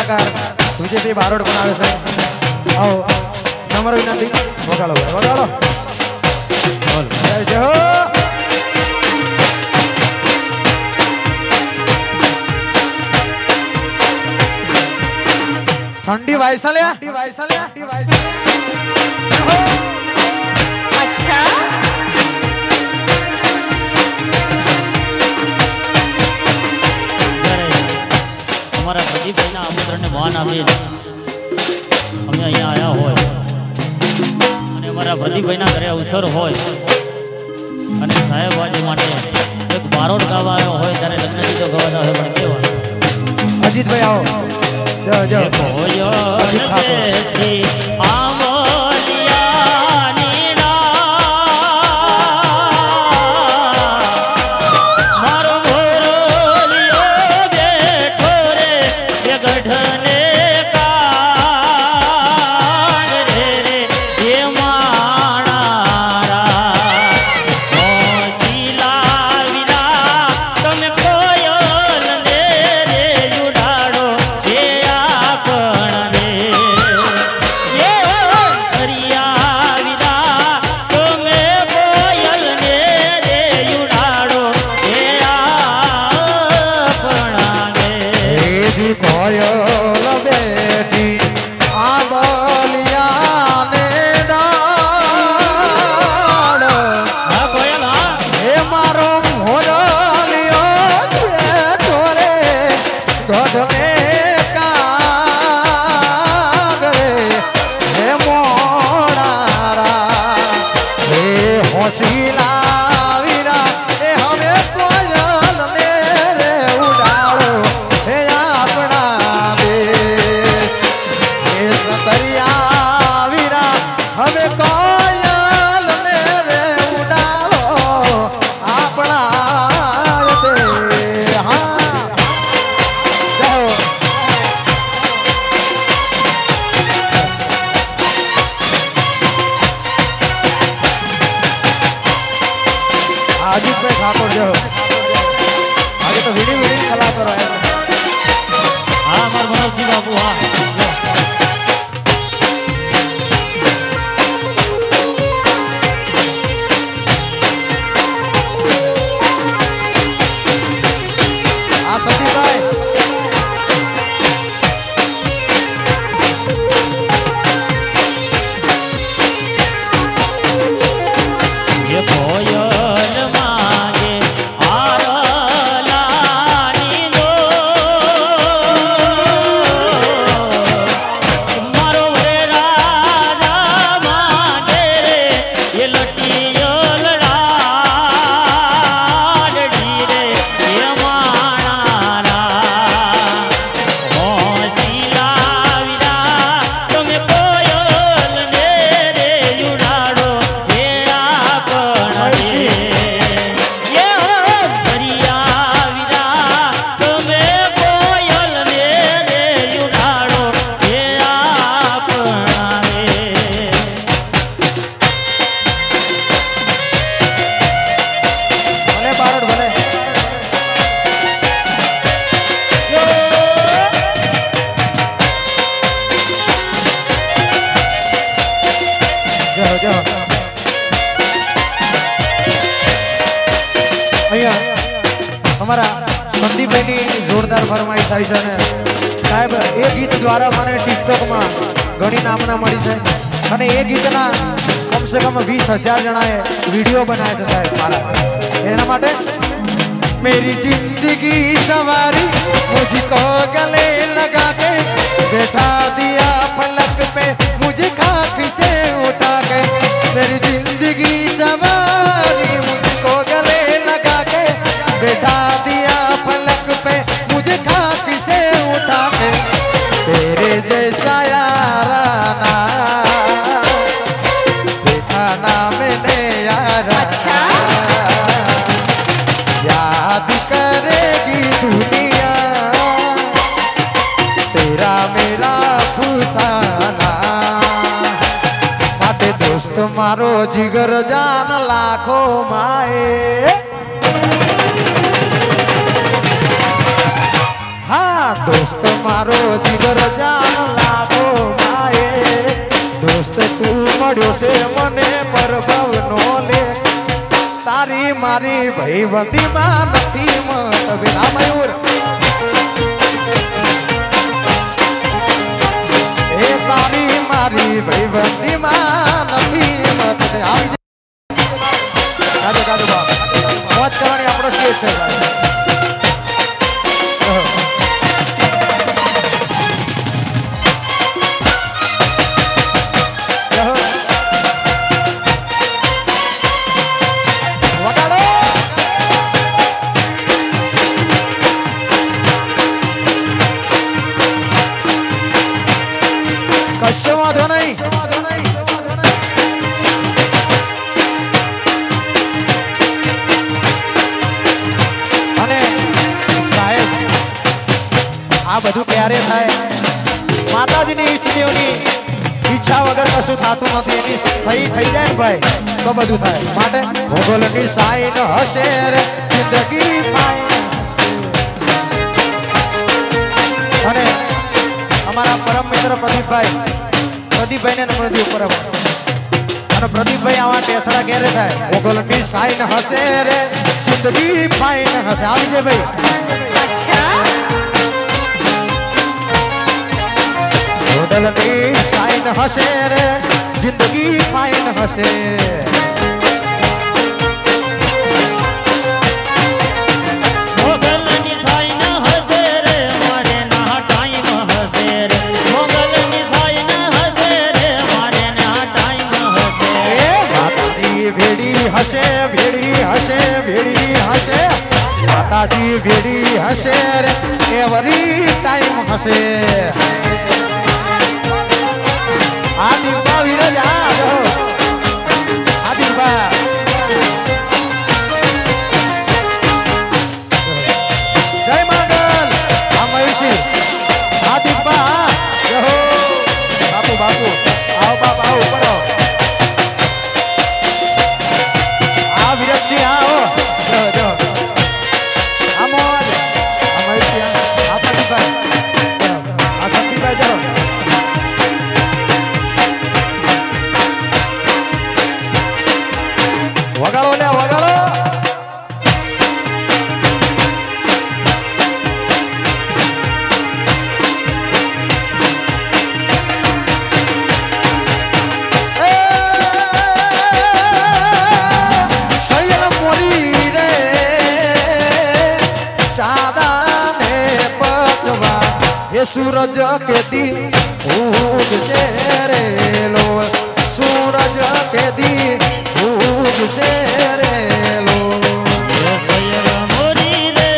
कलाकार विजय बारोड पण आवे छे। आओ नम्र विनंती वगाड़ो वगाड़ो बोल जय हो। ठंडी वायसल्या अच्छा हमारा प्रदीप भाई आमंत्रण ने मान आप अमे अँ आया हो प्रदीप भाई घरे अवसर हो साहेब आज एक बारोड गावा आयो हो त्यारे लग्न गीतो गवाता हो पण केवा अजीत भाई आओ जाओ जाओ अजीत भाई ठाकुर जो आगे तो वीडियो कला करो ऐसे। हाँ हमारे मनोज सिंह बाबू हाँ सतीश भाई ये कोयल हमारा संदीप भाई की जोरदार फरमाइश आई है साहेब। ए गीत द्वारा मैंने टिकटॉक में घनी नामना मળી છે અને એ ગીતના कम से कम 20,000 જણાએ वीडियो बनाया છે साहेब मारा एना माटे। मेरी जिंदगी सवारी मुझको गले लगा के बैठा दिया पलक पे मुझे खाकी से उठा के। मेरी जिंदगी सवारी मुझको गले लगा के बैठा दिया पलक पे मुझे खाकी से उठा के। तेरे जैसा याराना देखा ना मैंने यारा। अच्छा याद करेगी दुनिया तेरा मेरा फुसाना। माटे दोस्त मारो जिगर जान लाखों माए। हाँ दोस्त मारो जीगर जान लागो माए दोस्त तू मळ्यो से मने परभव नो ले तारी मारी भाईबंदी मां नथी मत बिना मयूर ए तारी मारी भाईबंदी मां नथी मत આવી કાજો કાજો બાપ મોજ કરવાની આપણો સ્ટેજ છે કશો વાંધો નહીં અને સાહેબ આ બધું ક્યારે થાય માતાજીની ઈષ્ટદેવની ઈચ્છા વગર કશું થતું નથી એની સહી થઈ જાય ને ભાઈ તો બધું થાય માટે ભોગોલની સાઈન હશે રે જિંદગી ફાઈન અને અમારા પરમ મિત્ર પ્રદીપભાઈ ને નમ્રતી ઉપર અને પ્રદીપભાઈ આવા ટેસડા ક્યારે થાય ભોગોલની સાઈન હશે રે જિંદગી ફાઈન હશે આવી છે ભાઈ अच्छा ભોગોલની સાઈન હશે રે જિંદગી ફાઈન હશે મોગલની સાઈન હશે રે મારે ના ટાઈમ હશે રે મોગલની સાઈન હશે રે મારે ના ટાઈમ હશે એ માતાજી ભેડી હશે ભેડી હશે ભેડી હશે માતાજી ભેડી હશે રે એવરી ટાઈમ હશે આ દીપા વિરજ આ દીપા જય મંગલ આ મયુષી આ દીપા જય હો બાપુ બાપુ આવો બાપ આવો ઉપર આવો આ વિરજસિંહ આવો જો જો આ મોજ આ મયુષી આ પ્રદીપભાઈ આ શક્તિભાઈ જો વગાડો લે વગાડો સૈયદ મોરી રે ચાંદાને પચવા એ સૂરજ કે દી ઉગશે રે લો સૂરજ કે દી ઉગશે રે લો સૈયદ મોરી રે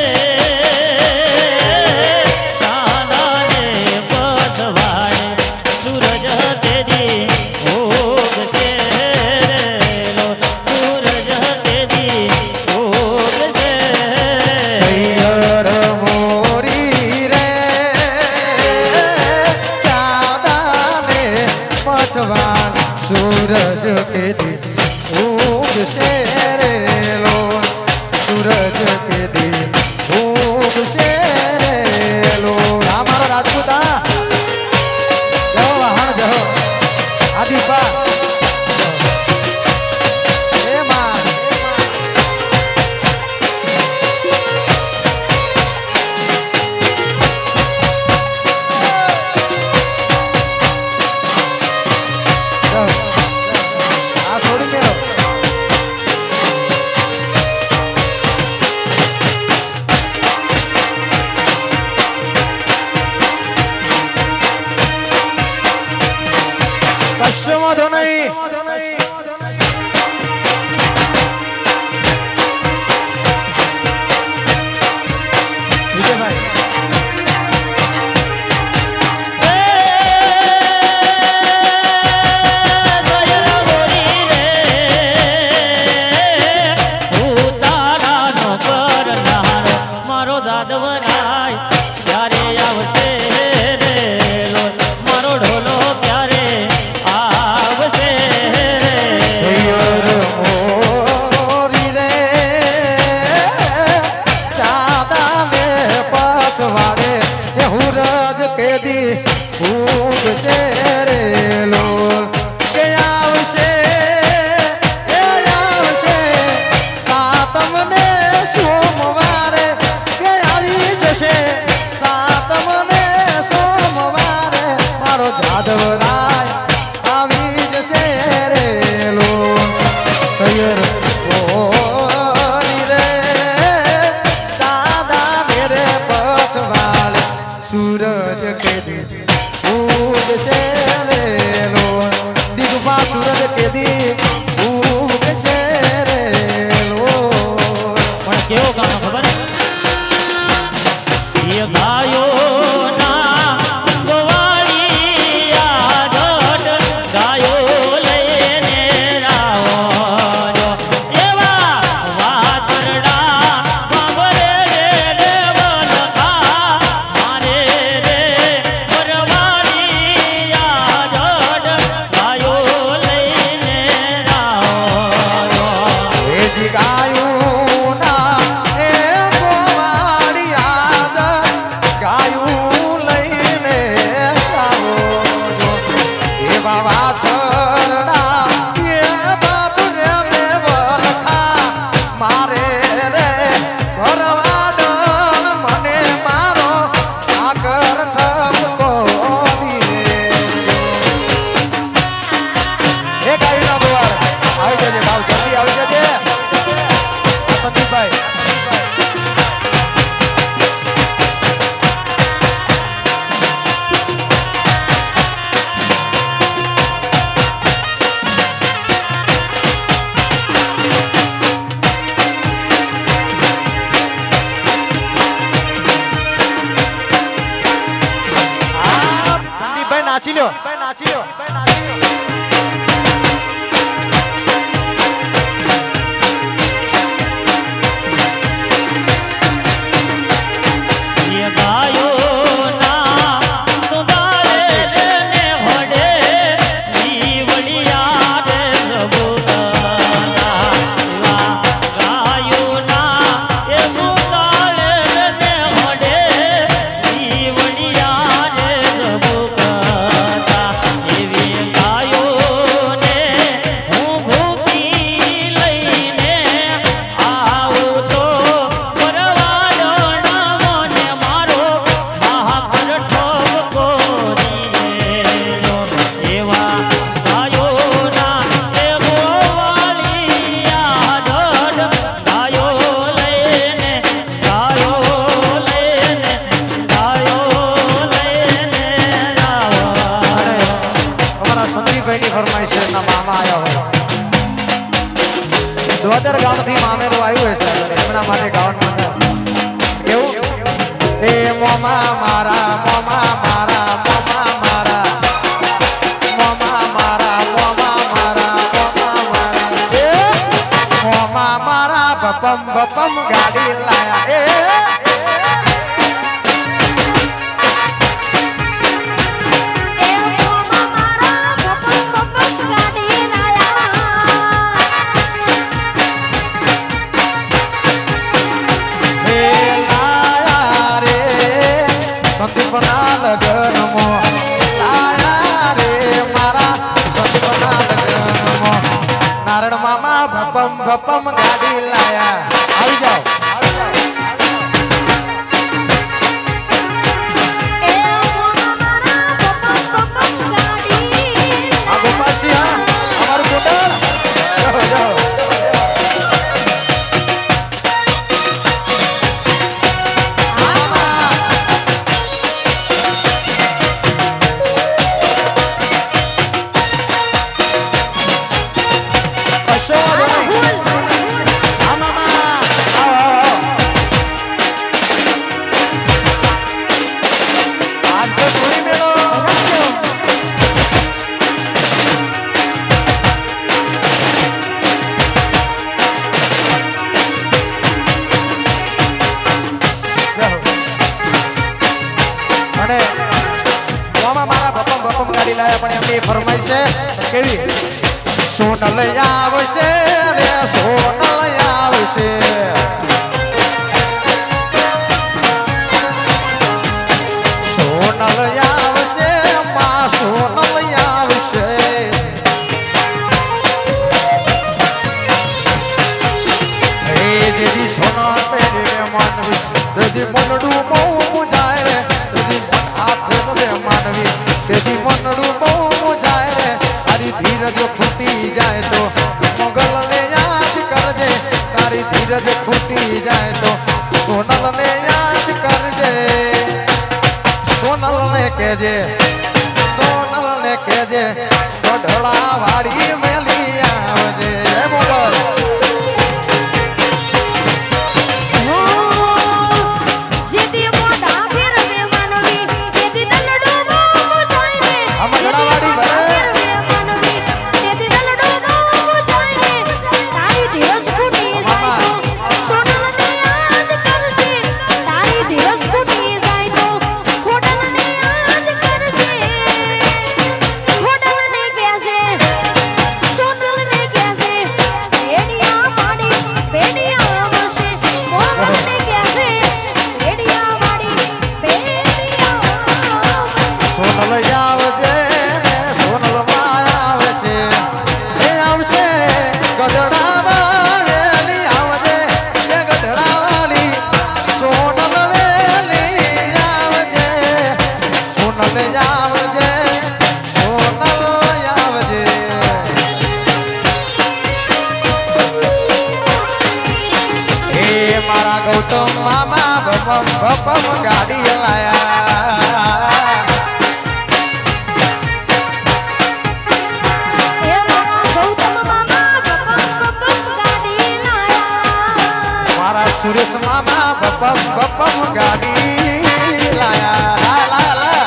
ચાંદાને પછવાય સૂરજ તેદી ઉગશે રે લો સૂરજ તેદી ઉગશે સૈયર મોરી રે ચાંદાને પચવાન સૂરજ કે દી ઉગશે રે લો સૂરજ કે દી ઉગશે રે લો આ મારો રાજપૂત આ જહો વાહણ જહો આ દીપા એ માં જહો. આ છોડી મેલો કશો વાંધો નહીં વિજયભાઈ સૈયદ મોરી રે ઉતારાનો કરનારો મારો દાદવરાય ત્યારે આવશે રે લો મારો ઢોલો ક્યારે આવશે રે ઉગશે રે લોલ કે આવશે એ આવશે સાતમ ને સોમવારે કે આવી જશે સાતમ ને સોમવારે મારો જાદવરાય આવી જશે રે લોલ સૈયર ઓરી રે સાદા મેરે પછવાળે સૂરજ કે દી ઉગશે રે લોલ દિગમાં સૂરજ કે દી ઉગશે રે લોલ પણ કેવો ગાનો ખબર એ ગાયો ના ગોવાળિયા ઢોઢ ગાયો લઈને રાવો એવા વાછરડા બાબરે રે વનખા મારે રે વરવાળિયા ઢોઢ ગાયો લઈને રાવો એજી ગાયું ના એ ગોવાળિયા ગાયું લઈને આવો જો એવા વાછરડા એ બાપુને મે વલખા મારે રે ભરવાડન મને મારો આકર ઠપકો દીને એ ગાયુના બુવાર આવી જજે ભાવ જલ્દી આવી જજે સંદીપભાઈ સંદીપભાઈ નાચી લ્યો નાચી લ્યો એ ગાયો ના સુધારે ને હોડે જીવડિયા રે પ્રભુતા ગાયો ના એ સુધારે ને હોડે જીવડિયા રે પ્રભુતા એવી ગાયો ને હું ભૂખી લઈને આવું તો પરવાડો મને મારો મહાકર ઠપકો દીધેલો એવા ગાયોના એ ગોવાળિયા ઢોઢ ગાયો લઈને રાવા અમારા સંદીપભાઈની ફરમાઈશ છે એમના મામા આવ્યા હોય દ્વાદર ગામથી મામેરું આવ્યું હશે એમના માટે ગાવાનું મને કેવું એ મોમા મારા મોમા મારા મોમા મારા મોમા મારા મોમા મારા મોમા મારા એ મોમા મારા બપમ બપમ ગાડી લાયા એ હે લાયા રે સંદીપના લગનમાં લાયા રે મારા સંદીપના લગનમાં નારણ મામા ભપમ ભપમ ગાડી લાયા આવી જાઓ આ ગોપાલસિંહ હા અમારું કોટલ જાઓ જાઓ કશો વાંધો નહીં. હા મામા આવો આવો આજ તો થોડી મેળો અને મામા મારા બપમ બપમ ગાડી લાયા પણ એમની ફરમાઈ છે કેવી સોનલ આવશે રે સોનલ આવશે સોનલ આવશે તેથી મનડું બહુ જાય રે તારી ધીરજ ખૂટી જાય તો મોગલને યાદ કરજે તારી ધીરજ ખૂટી જાય તો સોનલને યાદ કરજે સોનલને કહેજે સોનલને કહેજે ગઢડા વાળી મેલી આવજે મોગલ ગૌતમ મામા બપમ બપમ ગાડી લાયા મારા સુરેશ મામા બપમ બપમ ગાડી લાયા લા લા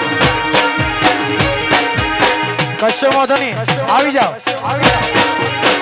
કશો વાંધો નહીં આવી જાઓ આવી જાઓ